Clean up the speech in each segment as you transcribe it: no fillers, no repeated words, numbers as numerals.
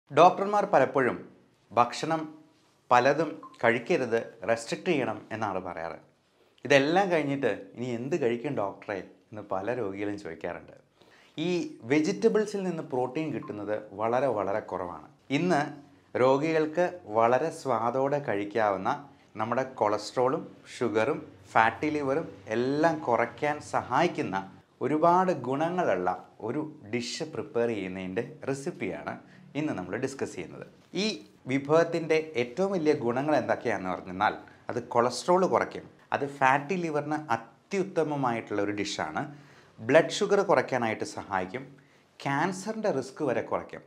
ഡോക്ടർമാർ പലപ്പോഴും ഭക്ഷണം പലതും കഴിക്കരുത്, റെസ്ട്രിക്റ്റ് ചെയ്യണം എന്നാണ് പറയാറ്. ഇതെല്ലാം കഴിഞ്ഞിട്ട് ഇനി എന്ത് കഴിക്കും ഡോക്ടറെ എന്ന് പല രോഗികളും ചോദിക്കാറുണ്ട്. ഈ വെജിറ്റബിൾസിൽ നിന്ന് പ്രോട്ടീൻ കിട്ടുന്നത് വളരെ വളരെ കുറവാണ്. ഇന്ന് രോഗികൾക്ക് വളരെ സ്വാദോടെ കഴിക്കാവുന്ന നമ്മുടെ കൊളസ്ട്രോളും ഷുഗറും ഫാറ്റി ലിവറും എല്ലാം കുറയ്ക്കാൻ സഹായിക്കുന്ന ഒരുപാട് ഗുണങ്ങളുള്ള ഒരു ഡിഷ് പ്രിപ്പയർ ചെയ്യുന്നതിൻ്റെ റെസിപ്പിയാണ് ഇന്ന് നമ്മൾ ഡിസ്കസ് ചെയ്യുന്നത്. ഈ വിഭവത്തിൻ്റെ ഏറ്റവും വലിയ ഗുണങ്ങൾ എന്തൊക്കെയാണെന്ന് പറഞ്ഞാൽ അത് കൊളസ്ട്രോൾ കുറയ്ക്കും, അത് ഫാറ്റി ലിവറിന് അത്യുത്തമമായിട്ടുള്ള ഒരു ഡിഷാണ്, ബ്ലഡ് ഷുഗർ കുറയ്ക്കാനായിട്ട് സഹായിക്കും, ക്യാൻസറിൻ്റെ റിസ്ക് വരെ കുറയ്ക്കും.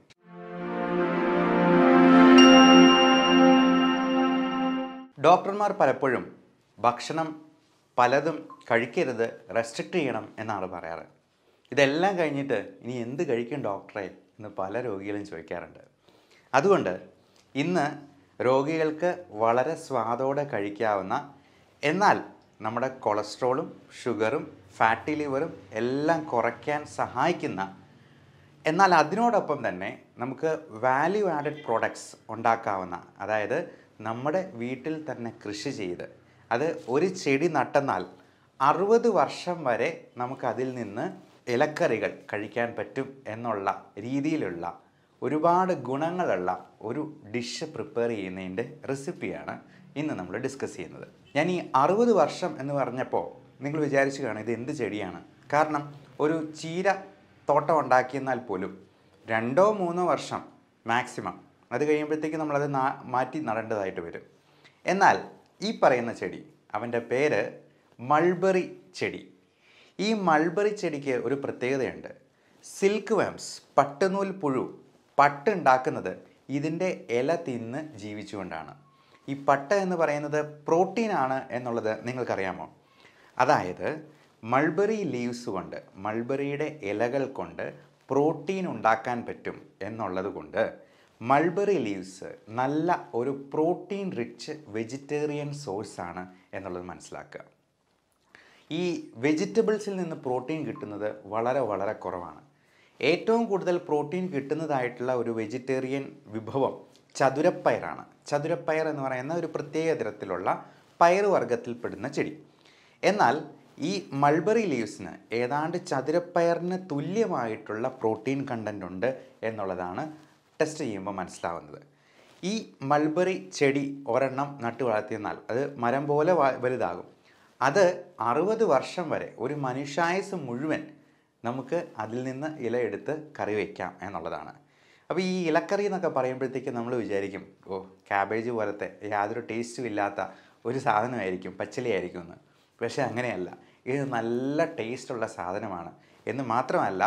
ഡോക്ടർമാർ പലപ്പോഴും ഭക്ഷണം പലതും കഴിക്കരുത്, റെസ്ട്രിക്റ്റ് ചെയ്യണം എന്നാണ് പറയാറ്. ഇതെല്ലാം കഴിഞ്ഞിട്ട് ഇനി എന്ത് കഴിക്കും ഡോക്ടറെ എന്ന് പല രോഗികളും ചോദിക്കാറുണ്ട്. അതുകൊണ്ട് ഇന്ന് രോഗികൾക്ക് വളരെ സ്വാദോടെ കഴിക്കാവുന്ന, എന്നാൽ നമ്മുടെ കൊളസ്ട്രോളും ഷുഗറും ഫാറ്റി ലിവറും എല്ലാം കുറയ്ക്കാൻ സഹായിക്കുന്ന, എന്നാൽ അതിനോടൊപ്പം തന്നെ നമുക്ക് വാല്യൂ ആഡഡ് പ്രോഡക്ട്സ് ഉണ്ടാക്കാവുന്ന, അതായത് നമ്മുടെ വീട്ടിൽ തന്നെ കൃഷി ചെയ്ത് അത് ഒരു ചെടി നട്ടെന്നാൽ 60 വർഷം വരെ നമുക്കതിൽ നിന്ന് ഇലക്കറികൾ കഴിക്കാൻ പറ്റും എന്നുള്ള രീതിയിലുള്ള ഒരുപാട് ഗുണങ്ങളുള്ള ഒരു ഡിഷ് പ്രിപ്പയർ ചെയ്യുന്നതിൻ്റെ റെസിപ്പിയാണ് ഇന്ന് നമ്മൾ ഡിസ്കസ് ചെയ്യുന്നത്. ഞാൻ ഈ 60 വർഷം എന്ന് പറഞ്ഞപ്പോൾ നിങ്ങൾ വിചാരിച്ചു കാണും ഇത് എന്ത് ചെടിയാണ്. കാരണം ഒരു ചീര തോട്ടം ഉണ്ടാക്കിയെന്നാൽ പോലും 2-3 വർഷം മാക്സിമം, അത് കഴിയുമ്പോഴത്തേക്ക് നമ്മളത് മാറ്റി നടേണ്ടതായിട്ട് വരും. എന്നാൽ ഈ പറയുന്ന ചെടി, അവൻ്റെ പേര് മൾബറി ചെടി. ഈ മൾബറി ചെടിക്ക് ഒരു പ്രത്യേകതയുണ്ട്. സിൽക്ക് വേംസ്, പട്ടുനൂൽ പുഴു, പട്ടുണ്ടാക്കുന്നത് ഇതിൻ്റെ ഇല തിന്ന് ജീവിച്ചുകൊണ്ടാണ്. ഈ പട്ട് എന്ന് പറയുന്നത് പ്രോട്ടീനാണ് എന്നുള്ളത് നിങ്ങൾക്കറിയാമോ? അതായത് മൾബറി ലീവ്സ് കൊണ്ട്, മൾബറിയുടെ ഇലകൾ കൊണ്ട് പ്രോട്ടീൻ ഉണ്ടാക്കാൻ പറ്റും എന്നുള്ളത് കൊണ്ട് മൾബറി ലീവ്സ് നല്ല ഒരു പ്രോട്ടീൻ റിച്ച് വെജിറ്റേറിയൻ സോഴ്സാണ് എന്നുള്ളത് മനസ്സിലാക്കുക. ഈ വെജിറ്റബിൾസിൽ നിന്ന് പ്രോട്ടീൻ കിട്ടുന്നത് വളരെ വളരെ കുറവാണ്. ഏറ്റവും കൂടുതൽ പ്രോട്ടീൻ കിട്ടുന്നതായിട്ടുള്ള ഒരു വെജിറ്റേറിയൻ വിഭവം ചതുരപ്പയറാണ്. ചതുരപ്പയർ എന്ന് പറയുന്ന ഒരു പ്രത്യേക തരത്തിലുള്ള പയറുവർഗ്ഗത്തിൽപ്പെടുന്ന ചെടി. എന്നാൽ ഈ മൾബറി ലീവ്സിന് ഏതാണ്ട് ചതുരപ്പയറിന് തുല്യമായിട്ടുള്ള പ്രോട്ടീൻ കണ്ടൻ്റ് ഉണ്ട് എന്നുള്ളതാണ് ടെസ്റ്റ് ചെയ്യുമ്പോൾ മനസ്സിലാവുന്നത്. ഈ മൾബറി ചെടി ഒരെണ്ണം നട്ടു വളർത്തിയെന്നാൽ അത് മരം പോലെ വലുതാകും. അത് 60 വർഷം വരെ, ഒരു മനുഷ്യായുസ് മുഴുവൻ നമുക്ക് അതിൽ നിന്ന് ഇലയെടുത്ത് കറി വയ്ക്കാം എന്നുള്ളതാണ്. അപ്പോൾ ഈ ഇലക്കറി എന്നൊക്കെ പറയുമ്പോഴത്തേക്ക് നമ്മൾ വിചാരിക്കും, ഓ ക്യാബേജ് പോലത്തെ യാതൊരു ടേസ്റ്റും ഇല്ലാത്ത ഒരു സാധനമായിരിക്കും, പച്ചിലയായിരിക്കും എന്ന്. പക്ഷേ അങ്ങനെയല്ല, ഇത് നല്ല ടേസ്റ്റുള്ള സാധനമാണ്. എന്ന് മാത്രമല്ല,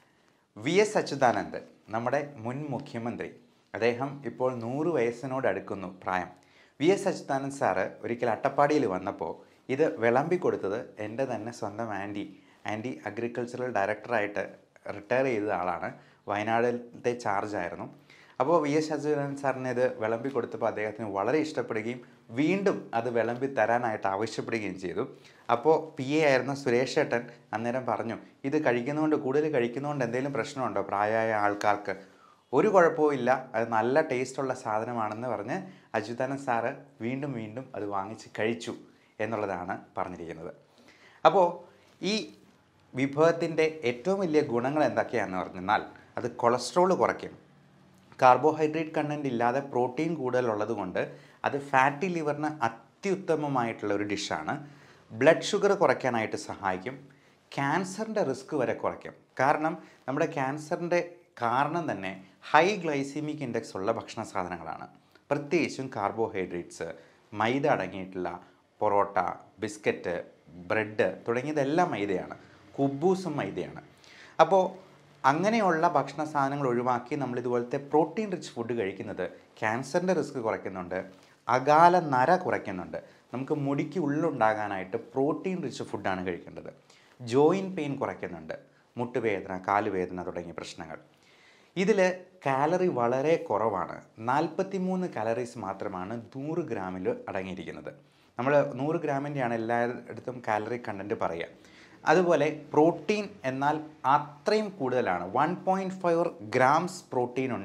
VS അച്യുതാനന്ദൻ, നമ്മുടെ മുൻ മുഖ്യമന്ത്രി, അദ്ദേഹം ഇപ്പോൾ 100 വയസ്സിനോട് അടുക്കുന്നു പ്രായം. VS അച്യുതാനന്ദൻ സാറ് ഒരിക്കൽ അട്ടപ്പാടിയിൽ വന്നപ്പോൾ ഇത് വിളമ്പിക്കൊടുത്തത് എൻ്റെ തന്നെ സ്വന്തം ആൻറ്റി അഗ്രികൾച്ചറൽ ഡയറക്ടറായിട്ട് റിട്ടയർ ചെയ്ത ആളാണ്, വയനാടിലത്തെ ചാർജായിരുന്നു. അപ്പോൾ VS അച്യുതാനന്ദൻ സാറിന് ഇത് വിളമ്പി കൊടുത്തപ്പോൾ അദ്ദേഹത്തിന് വളരെ ഇഷ്ടപ്പെടുകയും വീണ്ടും അത് വിളമ്പി തരാനായിട്ട് ആവശ്യപ്പെടുകയും ചെയ്തു. അപ്പോൾ PA ആയിരുന്ന സുരേഷ് ഏട്ടൻ അന്നേരം പറഞ്ഞു, ഇത് കഴിക്കുന്നതുകൊണ്ട്, കൂടുതൽ കഴിക്കുന്നതുകൊണ്ട് എന്തെങ്കിലും പ്രശ്നമുണ്ടോ പ്രായമായ ആൾക്കാർക്ക്? ഒരു കുഴപ്പവും ഇല്ല, അത് നല്ല ടേസ്റ്റുള്ള സാധനമാണെന്ന് പറഞ്ഞ് അച്യുതാനന്ദൻ സാറ് വീണ്ടും വീണ്ടും അത് വാങ്ങിച്ച് കഴിച്ചു എന്നുള്ളതാണ് പറഞ്ഞിരിക്കുന്നത്. അപ്പോൾ ഈ വിഭവത്തിൻ്റെ ഏറ്റവും വലിയ ഗുണങ്ങൾ എന്തൊക്കെയാണെന്ന് പറഞ്ഞാൽ അത് കൊളസ്ട്രോൾ കുറയ്ക്കും, കാർബോഹൈഡ്രേറ്റ് കണ്ടൻറ്റ് ഇല്ലാതെ പ്രോട്ടീൻ കൂടുതലുള്ളത് കൊണ്ട് അത് ഫാറ്റി ലിവറിന് അത്യുത്തമമായിട്ടുള്ള ഒരു ഡിഷാണ്, ബ്ലഡ് ഷുഗർ കുറയ്ക്കാനായിട്ട് സഹായിക്കും, ക്യാൻസറിൻ്റെ റിസ്ക് വരെ കുറയ്ക്കും. കാരണം നമ്മുടെ ക്യാൻസറിൻ്റെ കാരണം തന്നെ ഹൈ ഗ്ലൈസീമിക് ഇൻഡെക്സ് ഉള്ള ഭക്ഷണ സാധനങ്ങളാണ്. പ്രത്യേകിച്ചും കാർബോഹൈഡ്രേറ്റ്സ്, മൈദ അടങ്ങിയിട്ടുള്ള പൊറോട്ട, ബിസ്ക്കറ്റ്, ബ്രെഡ് തുടങ്ങിയതെല്ലാം മൈദയാണ്, കുബൂസും മൈദയാണ്. അപ്പോൾ അങ്ങനെയുള്ള ഭക്ഷണ സാധനങ്ങൾ ഒഴിവാക്കി നമ്മളിതുപോലത്തെ പ്രോട്ടീൻ റിച്ച് ഫുഡ് കഴിക്കുന്നത് ക്യാൻസറിൻ്റെ റിസ്ക് കുറയ്ക്കുന്നുണ്ട്, അകാല നര കുറയ്ക്കുന്നുണ്ട്. നമുക്ക് മുടിക്ക് ഉള്ളുണ്ടാകാനായിട്ട് പ്രോട്ടീൻ റിച്ച് ഫുഡാണ് കഴിക്കേണ്ടത്. ജോയിൻറ്റ് പെയിൻ കുറയ്ക്കുന്നുണ്ട്, മുട്ടുവേദന, കാലുവേദന തുടങ്ങിയ പ്രശ്നങ്ങൾ. ഇതിൽ കാലറി വളരെ കുറവാണ്. 43 കാലറീസ് മാത്രമാണ് 100 ഗ്രാമിൽ അടങ്ങിയിരിക്കുന്നത്. നമ്മൾ 100 ഗ്രാമിൻ്റെയാണ് എല്ലായിടത്തും കാലറി കണ്ടൻറ്റ് പറയുക. അതുപോലെ പ്രോട്ടീൻ എന്നാൽ അത്രയും കൂടുതലാണ്, 1.4 ഗ്രാംസ് പ്രോട്ടീൻ ഉണ്ട്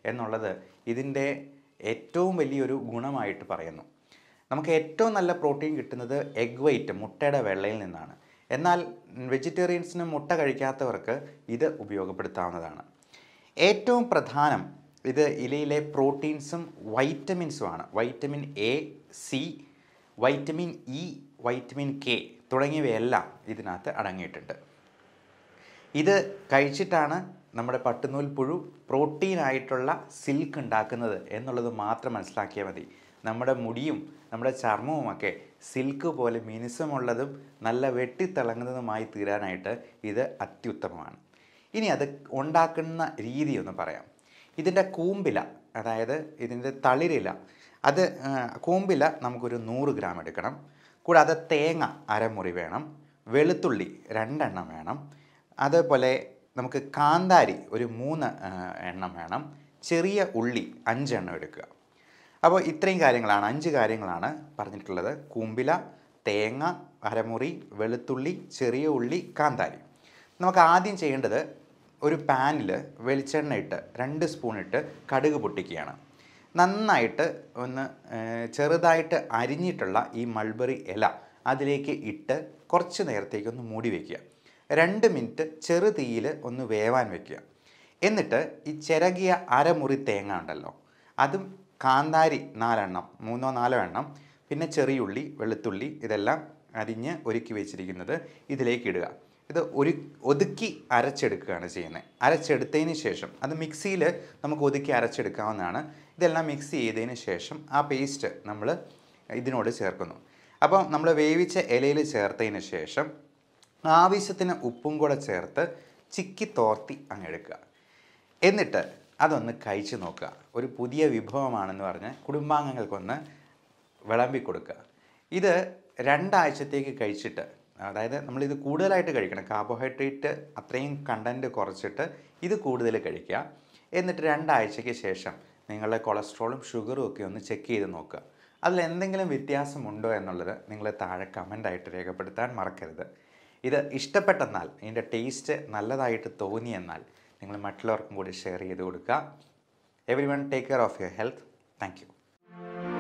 എന്നുള്ളത് ഇതിൻ്റെ ഏറ്റവും വലിയൊരു ഗുണമായിട്ട് പറയുന്നു. നമുക്ക് ഏറ്റവും നല്ല പ്രോട്ടീൻ കിട്ടുന്നത് എഗ് വൈറ്റ്, മുട്ടയുടെ വെള്ളയിൽ നിന്നാണ്. എന്നാൽ വെജിറ്റേറിയൻസിന് മുട്ട കഴിക്കാത്തവർക്ക് ഇത് ഉപയോഗപ്പെടുത്താവുന്നതാണ്. ഏറ്റവും പ്രധാനം ഇത് ഇലയിലെ പ്രോട്ടീൻസും വൈറ്റമിൻസുമാണ്. Vitamin A, C, vitamin E, vitamin K തുടങ്ങിയവയെല്ലാം ഇതിനകത്ത് അടങ്ങിയിട്ടുണ്ട്. ഇത് കഴിച്ചിട്ടാണ് നമ്മുടെ പട്ടുനൂൽ പുഴു പ്രോട്ടീനായിട്ടുള്ള സിൽക്ക് ഉണ്ടാക്കുന്നത് എന്നുള്ളത് മാത്രം മനസ്സിലാക്കിയാൽ മതി. നമ്മുടെ മുടിയും നമ്മുടെ ചർമ്മവുമൊക്കെ സിൽക്ക് പോലെ മിനുസമുള്ളതും നല്ല വെട്ടിത്തിളങ്ങുന്നതുമായി തീരാനായിട്ട് ഇത് അത്യുത്തമമാണ്. ഇനി അത് ഉണ്ടാക്കുന്ന രീതി ഒന്ന് പറയാം. ഇതിൻ്റെ കൂമ്പില, അതായത് ഇതിൻ്റെ തളിരില, അത് കൂമ്പില നമുക്കൊരു 100 ഗ്രാം എടുക്കണം. കൂടാതെ തേങ്ങ അരമുറി വേണം, വെളുത്തുള്ളി 2 എണ്ണം വേണം, അതേപോലെ നമുക്ക് കാന്താരി ഒരു 3 എണ്ണം വേണം, ചെറിയ ഉള്ളി 5 എണ്ണം എടുക്കുക. അപ്പോൾ ഇത്രയും കാര്യങ്ങളാണ്, 5 കാര്യങ്ങളാണ് പറഞ്ഞിട്ടുള്ളത്. കൂമ്പില, തേങ്ങ അരമുറി, വെളുത്തുള്ളി, ചെറിയ ഉള്ളി, കാന്താരി. നമുക്ക് ആദ്യം ചെയ്യേണ്ടത് ഒരു പാനിൽ വെളിച്ചെണ്ണ ഇട്ട് 2 സ്പൂൺ ഇട്ട് കടുക് പൊട്ടിക്കുകയാണ്. നന്നായിട്ട് ഒന്ന് ചെറുതായിട്ട് അരിഞ്ഞിട്ടുള്ള ഈ മൾബറി ഇല അതിലേക്ക് ഇട്ട് കുറച്ച് നേരത്തേക്കൊന്ന് മൂടി വയ്ക്കുക. 2 മിനിറ്റ് ചെറു തീയിൽ ഒന്ന് വേവാൻ വയ്ക്കുക. എന്നിട്ട് ഈ ചിരകിയ അരമുറി തേങ്ങ ഉണ്ടല്ലോ, അതും കാന്താരി 4 എണ്ണം, 3-4 എണ്ണം, പിന്നെ ചെറിയുള്ളി, വെളുത്തുള്ളി ഇതെല്ലാം അരിഞ്ഞ് ഒരുക്കി വെച്ചിരിക്കുന്നത് ഇതിലേക്ക് ഇടുക. ഇത് ഒതുക്കി അരച്ചെടുക്കുകയാണ് ചെയ്യുന്നത്. അരച്ചെടുത്തതിന് ശേഷം അത് മിക്സിയിൽ നമുക്ക് ഒതുക്കി അരച്ചെടുക്കാവുന്നതാണ്. ഇതെല്ലാം മിക്സ് ചെയ്തതിന് ശേഷം ആ പേസ്റ്റ് നമ്മൾ ഇതിനോട് ചേർക്കുന്നു. അപ്പോൾ നമ്മൾ വേവിച്ച ഇലയിൽ ചേർത്തതിന് ശേഷം ആവശ്യത്തിന് ഉപ്പും കൂടെ ചേർത്ത് ചിക്കി തോർത്തി അങ്ങ് എടുക്കുക. എന്നിട്ട് അതൊന്ന് കഴിച്ച് നോക്കുക. ഒരു പുതിയ വിഭവമാണെന്ന് പറഞ്ഞ് കുടുംബാംഗങ്ങൾക്കൊന്ന് വിളമ്പി കൊടുക്കുക. ഇത് 2 ആഴ്ചത്തേക്ക് കഴിച്ചിട്ട്, അതായത് നമ്മളിത് കൂടുതലായിട്ട് കഴിക്കണം, കാർബോഹൈഡ്രേറ്റ് അത്രയും കണ്ടൻറ്റ് കുറച്ചിട്ട് ഇത് കൂടുതൽ കഴിക്കുക. എന്നിട്ട് 2 ആഴ്ചയ്ക്ക് ശേഷം നിങ്ങളുടെ കൊളസ്ട്രോളും ഷുഗറും ഒക്കെ ഒന്ന് ചെക്ക് ചെയ്ത് നോക്കുക. അതിൽ എന്തെങ്കിലും വ്യത്യാസമുണ്ടോ എന്നുള്ളത് നിങ്ങൾ താഴെ കമൻ്റായിട്ട് രേഖപ്പെടുത്താൻ മറക്കരുത്. ഇത് ഇഷ്ടപ്പെട്ടെന്നാൽ, ഇതിൻ്റെ ടേസ്റ്റ് നല്ലതായിട്ട് തോന്നിയെന്നാൽ നിങ്ങൾ മറ്റുള്ളവർക്കും കൂടി ഷെയർ ചെയ്ത് കൊടുക്കുക. Everyone take care of your health. Thank U.